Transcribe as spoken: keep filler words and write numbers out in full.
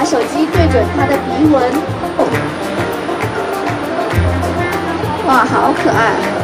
手机对准它的鼻纹。哇，好可爱！